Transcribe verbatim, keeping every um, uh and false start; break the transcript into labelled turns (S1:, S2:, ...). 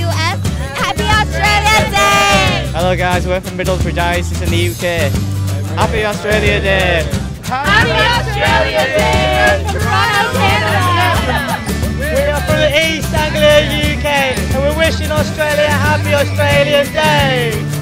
S1: U S. Happy Australia Day!
S2: Hello guys, we're from Middlesbrough Diocese in the U K. Happy Australia Day!
S1: Happy Australia Day from Toronto, Canada!
S3: We are from the East Anglia U K and we're wishing Australia a happy Australian Day!